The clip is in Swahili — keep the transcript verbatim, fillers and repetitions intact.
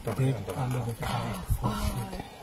全くอันตราย